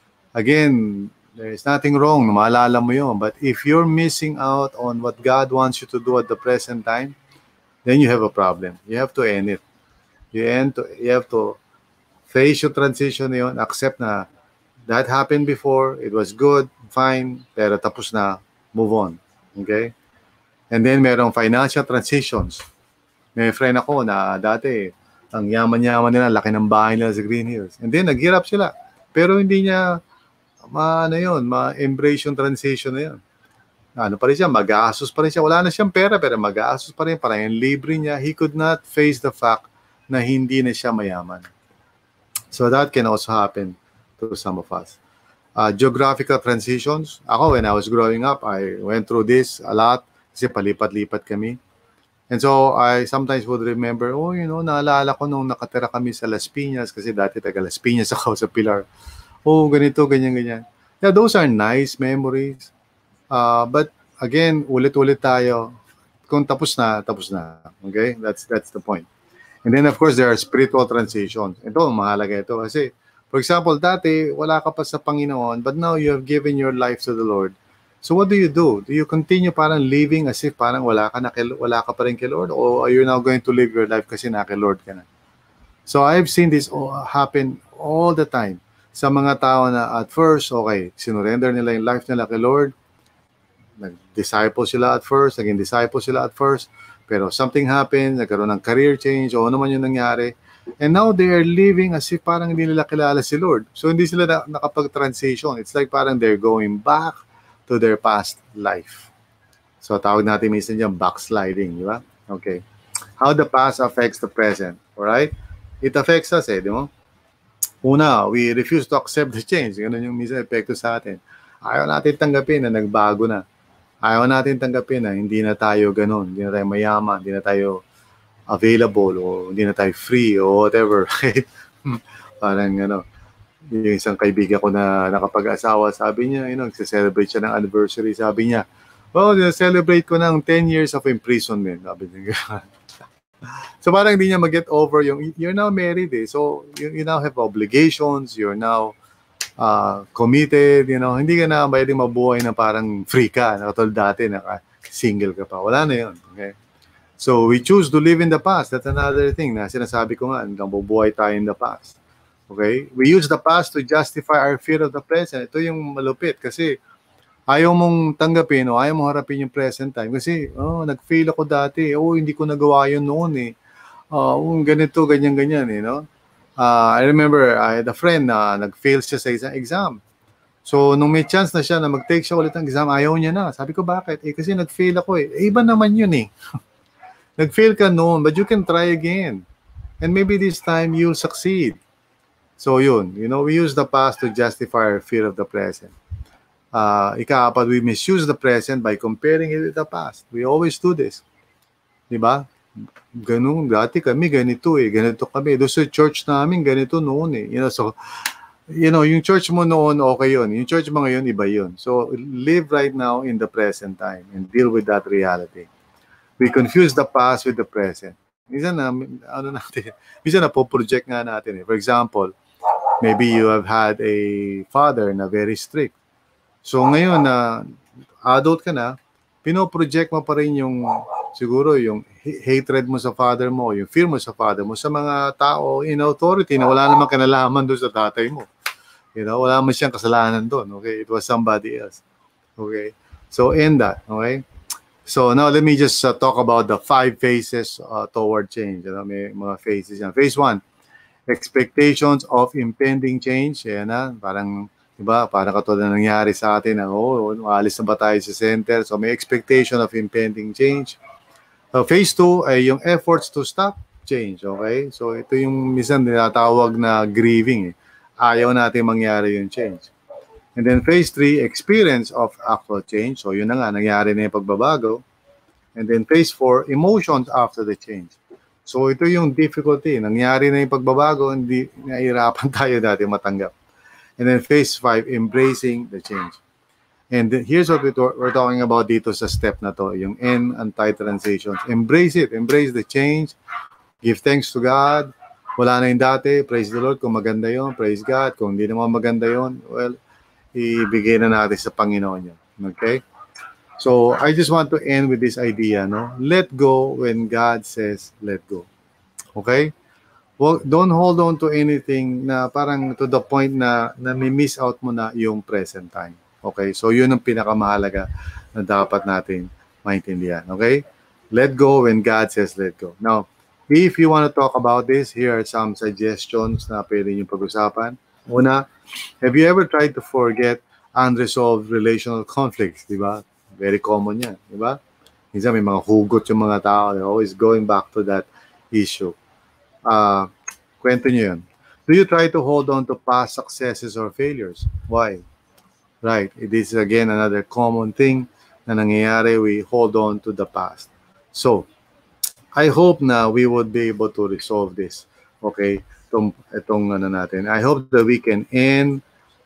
Again, there's nothing wrong, maalala mo yun. But if you're missing out on what God wants you to do at the present time, then you have a problem. You have to end it. You, end to, you have to face your transition na yun, accept na that happened before, it was good, fine, pero tapos na, move on. Okay? And then merong financial transitions. May friend ako na dati, ang yaman-yaman nila, laki ng bahay nila sa Green Hills. And then, naghirap sila. Pero hindi niya, ma, ano yun, ma-embrace yung transition na yun. Ano pa rin siya, mag-aasos pa rin siya. Wala na siyang pera, pero mag-aasos pa rin. Parang yung libre niya, he could not face the fact na hindi na siya mayaman. So that can also happen to some of us. Uh, geographical transitions. Ako, when I was growing up, I went through this a lot kasi palipat-lipat kami. And so, I sometimes would remember, oh, you know, naalala ko nung nakatira kami sa Las Piñas kasi dati taga Las Piñas ako sa Pilar. Oh, ganito, ganyan, ganyan. Yeah, those are nice memories. Uh, but again, ulit-ulit tayo. Kung tapos na, tapos na. Okay? That's that's the point. And then, of course, there are spiritual transitions. Ito, mahalaga ito. Kasi, for example, dati, wala ka pa sa Panginoon, but now you have given your life to the Lord. So what do you do? Do you continue parang living as if parang wala ka, na, wala ka pa rin kay Lord? Or are you now going to live your life kasi na kay Lord ka na? So I've seen this happen all the time. Sa mga tao na at first, okay, sinurrender nila yung life nila kay Lord. Nag-disciple sila at first, naging disciple sila at first. Pero something happened, nagkaroon ng career change, o ano man yung nangyari. And now they are living as if parang hindi nila kilala si Lord. So hindi sila na, nakapag-transition. It's like parang they're going back to their past life. So tawag natin minsan dyan, backsliding, di ba? Okay. How the past affects the present, alright? It affects us eh, di mo? Una, we refuse to accept the change. Ganun yung minsan epekto sa atin. Ayaw natin tanggapin na nagbago na. Ayaw natin tanggapin na hindi na tayo ganun, hindi na tayo mayaman, hindi na tayo available, o hindi na tayo free, o whatever, right? Parang, ano, yung isang kaibigan ko na nakapag-asawa, sabi niya, you know, nagse-celebrate siya ng anniversary, sabi niya, well, celebrate ko ng ten years of imprisonment. Sabi niya. So parang hindi niya mag-get over yung, you're now married eh, so you, you now have obligations, you're now uh, committed, you know, hindi ka na pwedeng mabuhay na parang free ka, nakatulad dati, naka-single ka pa. Wala na yun, okay? So we choose to live in the past. That's another thing na sinasabi ko nga, hanggang bubuhay tayo in the past. Okay? We use the past to justify our fear of the present. Ito yung malupit kasi ayaw mong tanggapin o ayaw mong harapin yung present time kasi, oh, nag-fail ako dati. Oh, hindi ko nagawa yun noon eh. Oh, ganito, ganyan-ganyan eh, no? Uh, I remember, I had a friend na nag-fail siya sa isang exam. So, nung may chance na siya na mag-take siya ulit ng exam, ayaw niya na. Sabi ko, bakit? Eh, kasi nag-fail ako eh. Eh, iba naman yun eh. Nag-fail ka noon, but you can try again. And maybe this time, you'll succeed. So yun, you know, we use the past to justify our fear of the present. Uh, ika-apat, we misuse the present by comparing it with the past. We always do this. Diba? Ganun, dati kami ganito eh, ganito kami. Doon sa church namin, ganito noon eh. You know, so, you know, yung church mo noon, okay yun. Yung church mo ngayon, iba yun. So, live right now in the present time and deal with that reality. We confuse the past with the present. Minsan na, ano natin, minsan na po-project nga natin eh. For example, maybe you have had a father na very strict. So ngayon na adult ka na, pino-project mo pa rin yung, siguro yung hatred mo sa father mo, yung fear mo sa father mo sa mga tao in authority na wala namang kinalaman doon sa tatay mo. You know, wala naman siyang kasalanan doon. Okay? It was somebody else. Okay? So end that. Okay? So now let me just uh, talk about the five phases uh, toward change. You know, may mga phases yan. Phase one, expectations of impending change. Yan na, parang, diba, parang katulad na nangyari sa atin na, oh, maalis na ba tayo sa center? So may expectation of impending change. So phase two ay yung efforts to stop change. Okay? So ito yung minsan tinatawag na grieving. Eh. Ayaw natin mangyari yung change. And then phase three, experience of actual change. So yun na nga, nangyari na yung pagbabago. And then phase four, emotions after the change. So ito yung difficulty. Nangyari na yung pagbabago, hindi nahihirapan tayo dati matanggap. And then phase five, embracing the change. And here's what we're talking about dito sa step na to, yung N, anti-transitions. Embrace it. Embrace the change. Give thanks to God. Wala na yung dati. Praise the Lord. Kung maganda yon, praise God. Kung hindi naman maganda yon, well, ibigay na natin sa Panginoon yun. Okay? So, I just want to end with this idea, no? Let go when God says let go. Okay? Well, don't hold on to anything na parang to the point na, na may miss out mo na yung present time. Okay? So, yun ang pinakamahalaga na dapat natin maintindihan. Okay? Let go when God says let go. Now, if you want to talk about this, here are some suggestions na pwede nyo pag-usapan. Una, have you ever tried to forget unresolved relational conflicts? Diba? Very common yan. Diba? Minsan may mga hugot yung mga tao. They're always going back to that issue. Uh, kwento nyo yun. Do you try to hold on to past successes or failures? Why? Right. It is again another common thing na nangyayari. We hold on to the past. So, I hope na we would be able to resolve this. Okay? Itong, itong ano natin. I hope that we can end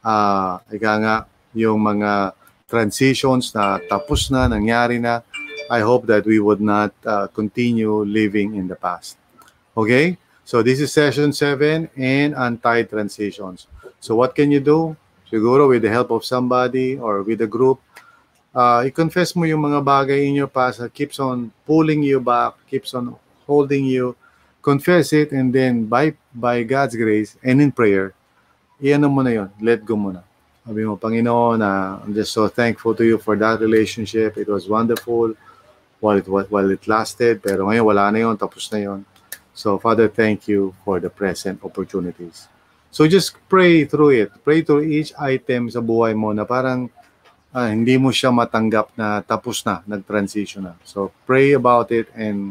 uh, ika nga, yung mga transitions na tapos na, nangyari na. I hope that we would not uh, continue living in the past. Okay? So this is session seven and anti-transitions. So what can you do? Siguro with the help of somebody or with a group, uh, i-confess mo yung mga bagay in your past that keeps on pulling you back, keeps on holding you. Confess it, and then by by God's grace and in prayer, i-ano mo na yun, let go mo na. Sabi mo, Panginoon, uh, I'm just so thankful to you for that relationship. It was wonderful while it, while it lasted, pero ngayon wala na yun, tapos na yun. So, Father, thank you for the present opportunities. So, just pray through it. Pray through each item sa buhay mo na parang uh, hindi mo siya matanggap na tapos na, nag-transition na. So, pray about it and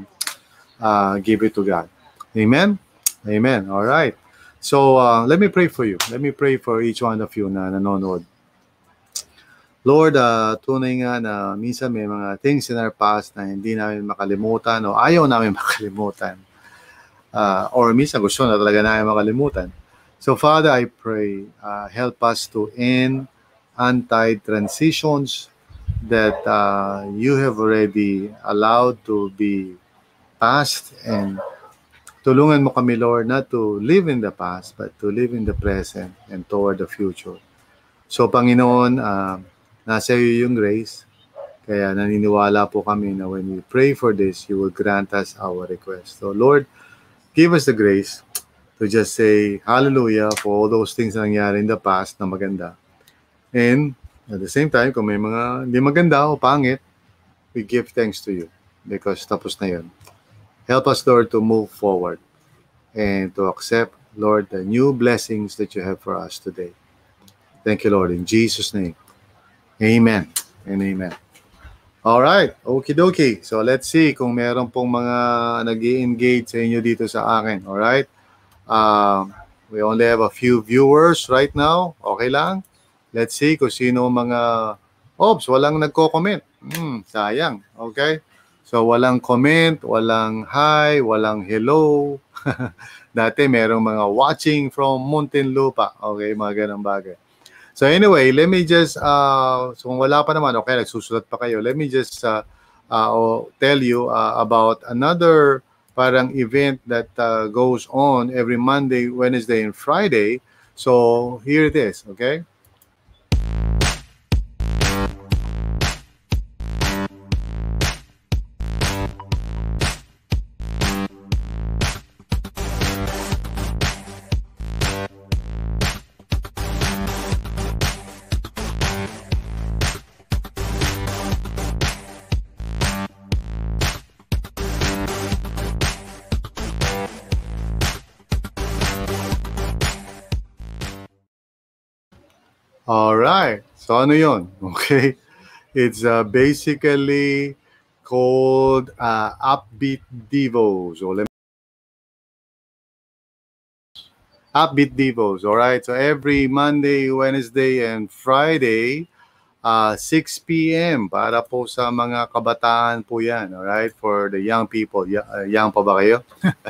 uh, give it to God. Amen? Amen. All right. So, uh, let me pray for you. Let me pray for each one of you na nanonood. Lord, uh, tunay nga na minsan may mga things in our past na hindi namin makalimutan o ayaw namin makalimutan. Uh, or minsan gusto na talaga namin makalimutan. So, Father, I pray, uh, help us to end anti-transitions that uh, you have already allowed to be past, and tulungan mo kami, Lord, not to live in the past, but to live in the present and toward the future. So, Panginoon, uh, nasa iyo yung grace, kaya naniniwala po kami na when we pray for this, you will grant us our request. So, Lord, give us the grace to just say hallelujah for all those things na nangyari in the past na maganda. And at the same time, kung may mga hindi maganda o pangit, we give thanks to you because tapos na yun. Help us, Lord, to move forward and to accept, Lord, the new blessings that you have for us today. Thank you, Lord, in Jesus' name. Amen and amen. All right, okie dokie. So let's see kung meron pong mga nag-i-engage sa inyo dito sa akin. All right? Um, we only have a few viewers right now. Okay lang? Let's see kung sino mga... Oops, walang nagko-comment. Hmm, sayang. Okay? So walang comment, walang hi, walang hello. Dati merong mga watching from Muntinlupa. Okay, mga ganang bagay. So anyway, let me just, uh, so kung wala pa naman, okay, nagsusulat pa kayo. Let me just uh, uh, tell you uh, about another parang event that uh, goes on every Monday, Wednesday, and Friday. So here it is, okay? All right. So ano yun? Okay. It's uh, basically called uh, Upbeat Devos. So let me Upbeat Devos. All right. So every Monday, Wednesday, and Friday, uh, six p m para po sa mga kabataan po yan, alright? For the young people. Y- uh, young pa ba kayo?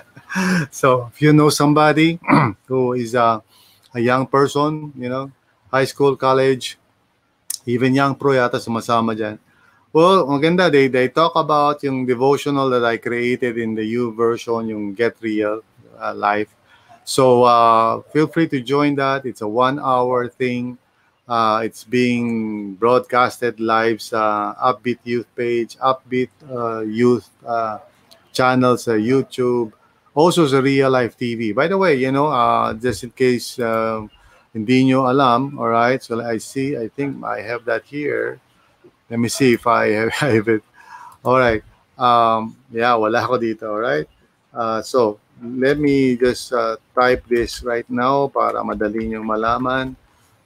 So, if you know somebody who is a, a young person, you know, high school, college, even young pro yata sumasama dyan. Well, maganda. They, they talk about yung devotional that I created in the U version, yung Get Real uh, Life. So, uh, feel free to join that. It's a one-hour thing. Uh, it's being broadcasted live sa Upbeat Youth page, Upbeat uh, Youth uh, channel sa YouTube, also sa Real Life T V. By the way, you know, uh, just in case uh, hindi nyo alam, all right, so I see, I think I have that here. Let me see if I have, I have it. All right. Um, yeah, wala ako dito, all right? Uh, so, let me just uh, type this right now para madali nyo malaman.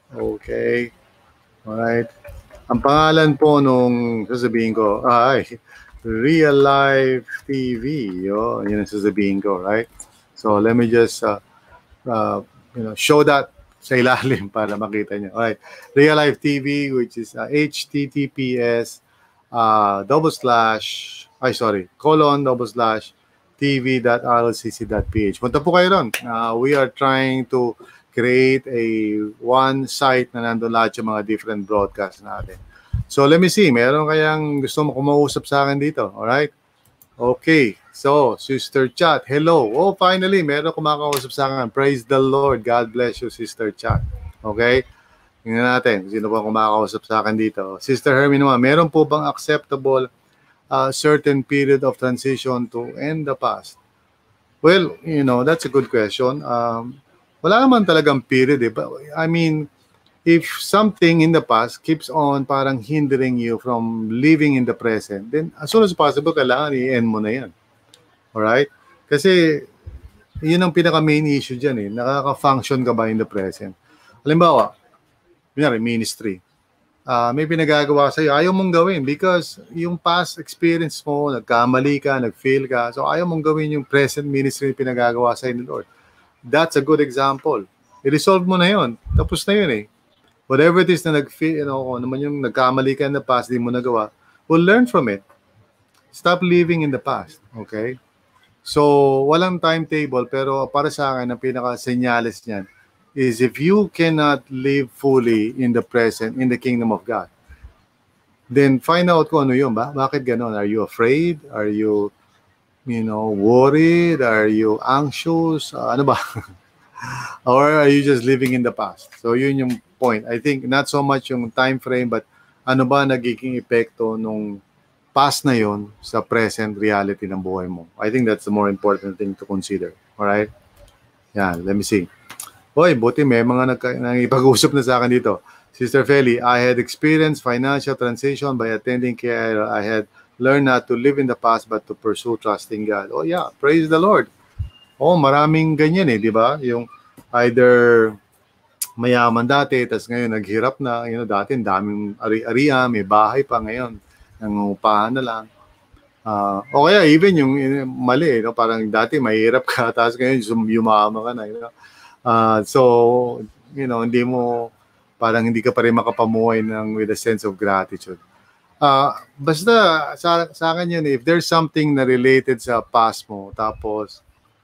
Okay. All right. Ang pangalan po nung sasabihin ko, ay, Real Life T V. Yo, yun ang sasabihin ko, right? So, let me just uh, uh, you know, show that sa ilalim para makita nyo. All right. Real Life T V, which is uh, H T T P S uh, double slash, ay sorry, colon double slash tv dot r l c c dot p h. Punta po kayo ron. Uh, we are trying to create a one site na nandun lahat yung mga different broadcasts natin. So, let me see. Meron kayang gusto mo kumausap sa akin dito. Alright? Okay. So, Sister Chat, hello. Oh, finally, meron kumakausap sa akin. Praise the Lord. God bless you, Sister Chat. Okay? Tingnan natin. Sino pa kumakausap sa akin dito? Sister Hermie naman, meron po bang acceptable uh, certain period of transition to end the past? Well, you know, that's a good question. Um, wala naman talagang period eh. But, I mean, if something in the past keeps on parang hindering you from living in the present, then as soon as possible, kailangan i-end mo na yan. Alright? Kasi, yun ang pinaka-main issue dyan eh. Nakaka-function ka ba in the present? Halimbawa, kunyari, ministry. Uh, may pinagagawa sa'yo, ayaw mong gawin because yung past experience mo, nagkamali ka, nag-fail ka, so ayaw mong gawin yung present ministry na pinagagawa sa'yo ni Lord. That's a good example. I-resolve mo na yun. Tapos na yun eh. Whatever it is na nag-fail, you know, kung naman yung nagkamali ka in the past, di mo nagawa, we'll learn from it. Stop living in the past. Okay? So, walang timetable, pero para sa akin, ang pinaka-senyales niyan is if you cannot live fully in the present, in the kingdom of God, then find out kung ano yun ba? Bakit ganon? Are you afraid? Are you, you know, worried? Are you anxious? Uh, ano ba? Or are you just living in the past? So, yun yung point. I think not so much yung time frame, but ano ba nagiging epekto nung past na yun sa present reality ng buhay mo. I think that's the more important thing to consider. Alright? Yan, let me see. Hoy, buti may mga nag-ipag-usap na sa akin dito. Sister Feli, I had experienced financial transition by attending care. I had learned not to live in the past but to pursue trusting God. Oh yeah, praise the Lord. Oh, maraming ganyan eh, di ba? Yung either mayaman dati, tas ngayon naghirap na, you know, dati daming ari-arian, may bahay pa ngayon, nangungupahan na lang. Uh, o kaya even yung you know, mali, no? Parang dati mahirap ka, tapos ngayon yumama ka na. You know? uh, so, you know, hindi mo, parang hindi ka pa rin makapamuhay ng, with a sense of gratitude. Uh, basta sa, sa akin yun, if there's something na related sa past mo, tapos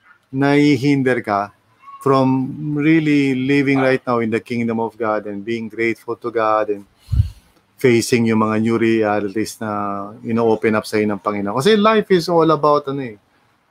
nahihinder ka from really living right now in the kingdom of God and being grateful to God and facing yung mga new realities na ino-open up sa'yo ng Panginoon. Kasi life is all about ano eh,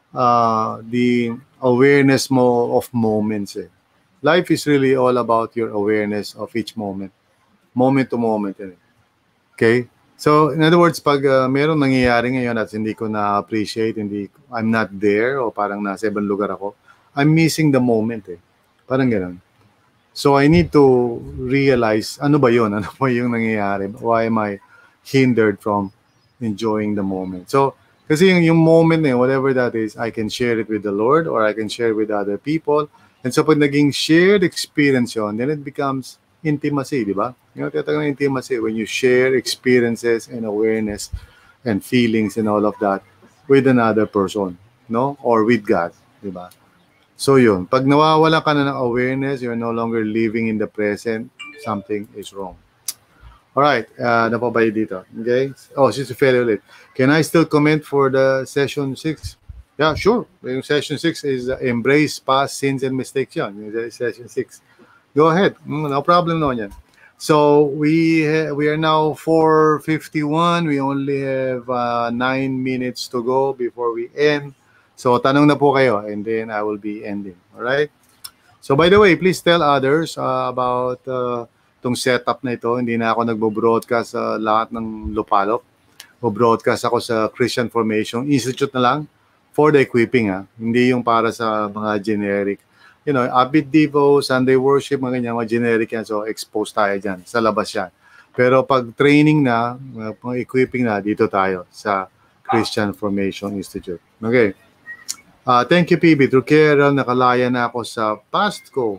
uh, the awareness mo of moments eh. Life is really all about your awareness of each moment. Moment to moment. Eh. Okay? So, in other words, pag uh, meron nangyayari ngayon at hindi ko na-appreciate, hindi, I'm not there o parang nasa ibang lugar ako, I'm missing the moment eh. Parang gano'n. So, I need to realize, ano ba yun? Ano ba yung nangyayari? Why am I hindered from enjoying the moment? So, kasi yung, yung moment eh, whatever that is, I can share it with the Lord or I can share it with other people. And so, pag naging shared experience yun, then it becomes intimacy, di ba? Yung tinatawag na intimacy, when you share experiences and awareness and feelings and all of that with another person, no? Or with God, di ba? So yun, pag nawawala ka na ng awareness, you're no longer living in the present, something is wrong. Alright, uh, ano pa ba yun dito? Okay? Oh, Sister Phil ulit. Can I still comment for the session six? Yeah, sure. Yung session six is uh, embrace past sins and mistakes yan. Yung session six. Go ahead. Mm, no problem naman yan. So, we ha- we are now four fifty-one. We only have uh, nine minutes to go before we end. So, tanong na po kayo and then I will be ending. Alright? So, by the way, please tell others uh, about uh, itong setup na ito. Hindi na ako nagbo-broadcast sa lahat ng lupalop. Bo-broadcast ako sa Christian Formation Institute na lang for the equipping. Ha? Hindi yung para sa mga generic. You know, Abid Devo, Sunday Worship, mga ganyan, mga generic yan. So, expose tayo dyan. Sa labas yan. Pero pag training na, mga equipping na, dito tayo sa Christian Formation Institute. Okay. Uh, thank you, P B. Through Carol, nakalaya na ako sa past ko.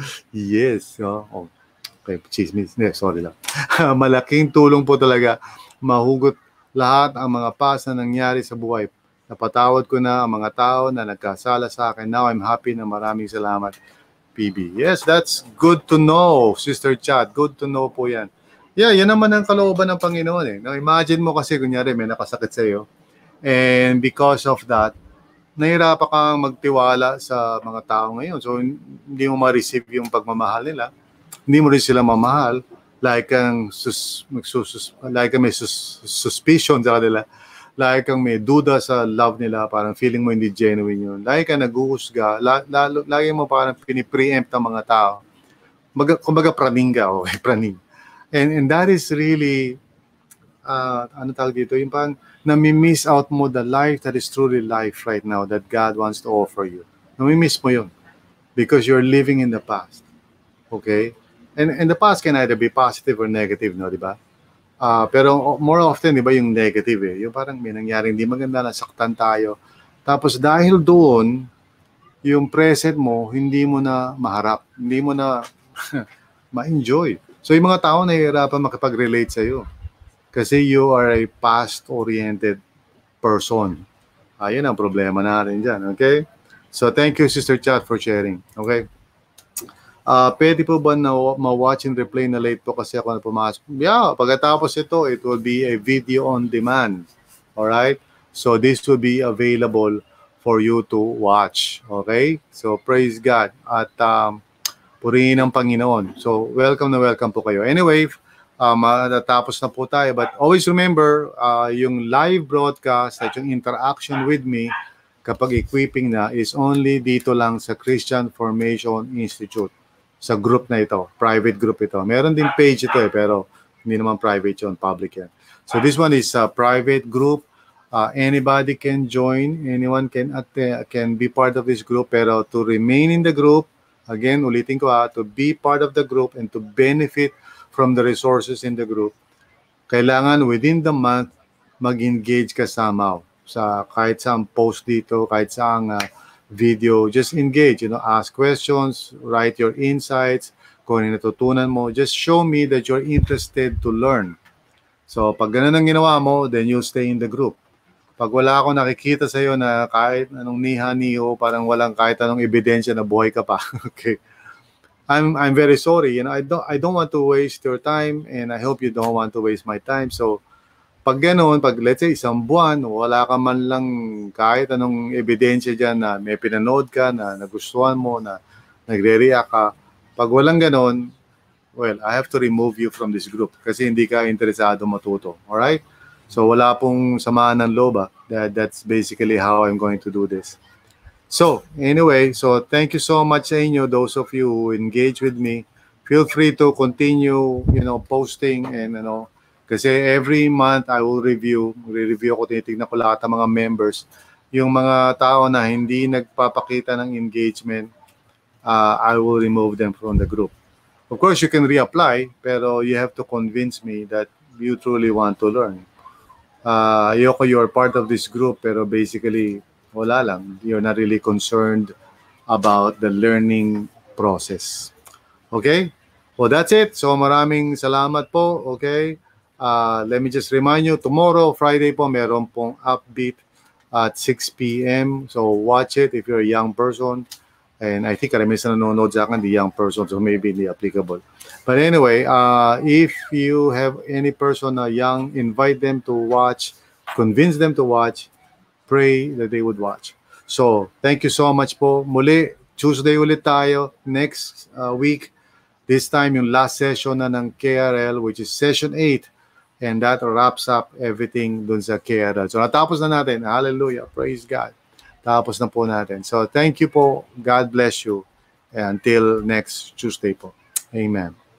Yes. Oh, oh. Okay, chismis. Nee, sorry lang. Malaking tulong po talaga. Mahugot lahat ang mga past na nangyari sa buhay. Napatawad ko na ang mga tao na nagkasala sa akin. Now I'm happy na maraming salamat, P B. Yes, that's good to know, Sister Chat. Good to know po yan. Yeah, yan naman ang kalooban ng Panginoon. Eh. Now, imagine mo kasi, kunyari, may nakasakit sa iyo. And because of that, nahirapan kang magtiwala sa mga tao ngayon. So, hindi mo ma-receive yung pagmamahal nila. Hindi mo rin sila mamahal. Like kang sus, sus, like may sus, suspicion sa kanila. Like kang may duda sa love nila. Parang feeling mo hindi genuine yun. Like kang nag-uusga. Lalo, lagi mo parang pinipreempt ang mga tao. Mag, kumbaga praning ka. Okay, praning. And, and that is really, uh, ano tawag dito? Yung parang nami-miss out mo the life that is truly life right now that God wants to offer you. Nami-miss mo yun because you're living in the past. Okay? And, and the past can either be positive or negative, no, di ba? Uh, pero more often, di ba, yung negative eh. Yung parang may nangyaring di maganda, nasaktan tayo. Tapos dahil doon, yung present mo, hindi mo na maharap. Hindi mo na ma-enjoy. So yung mga tao nahihirapan makipag-relate sa'yo. Kasi you are a past-oriented person. Ayun ang problema natin dyan, okay? So, thank you, Sister Chat, for sharing, okay? Uh, pwede po ba na ma-watch and replay na late po kasi ako na pumasok? Yeah, pagkatapos ito, it will be a video on demand, alright? So, this will be available for you to watch, okay? So, praise God. At um, purihin ang Panginoon. So, welcome na welcome po kayo. Anyway, Uh, matatapos na po tayo. But always remember, uh, yung live broadcast at yung interaction with me kapag equipping na is only dito lang sa Christian Formation Institute. Sa group na ito. Private group ito. Meron din page ito eh, pero hindi naman private yun, public yan. So this one is a private group. Uh, anybody can join. Anyone can, attend, can be part of this group. Pero to remain in the group, again, ulitin ko ha, to be part of the group and to benefit from the resources in the group, kailangan within the month, mag-engage ka somehow. Sa kahit saan post dito, kahit saan uh, video, just engage, you know, ask questions, write your insights, kung ano natutunan mo, just show me that you're interested to learn. So, pag ganun ang ginawa mo, then you'll stay in the group. Pag wala akong nakikita sa'yo na kahit anong niha-niho, parang walang kahit anong ebidensya na buhay ka pa, okay, I'm I'm very sorry, you know, I don't I don't want to waste your time and I hope you don't want to waste my time. So pag ganoon, pag let's say isang buwan, wala ka man lang kahit anong ebidensya diyan na may pinanood ka na nagustuhan mo na nagre-react ka, pag walang ganoon, well, I have to remove you from this group kasi hindi ka interesado matuto. All right? So wala pong samaan ng loob. That that's basically how I'm going to do this. So, anyway, so thank you so much sa inyo, those of you who engage with me. Feel free to continue, you know, posting and, you know, kasi every month I will review, re-review ako, tinitignan ko lahat ng mga members. Yung mga tao na hindi nagpapakita ng engagement, uh, I will remove them from the group. Of course, you can reapply, pero you have to convince me that you truly want to learn. Uh, ayoko you're part of this group, pero basically, wala lang. You're not really concerned about the learning process. Okay? Well, that's it. So, maraming salamat po. Okay? Uh, let me just remind you, tomorrow, Friday po, meron pong upbeat at six p m So, watch it if you're a young person. And I think karamihan sa nanonood sa akin, the young person, so maybe hindi applicable. But anyway, uh, if you have any person na young, invite them to watch, convince them to watch, pray that they would watch. So, thank you so much po. Muli, Tuesday ulit tayo next uh, week. This time, yung last session na ng K R L, which is session eight. And that wraps up everything dun sa K R L. So, natapos na natin. Hallelujah. Praise God. Tapos na po natin. So, thank you po. God bless you. And until next Tuesday po. Amen.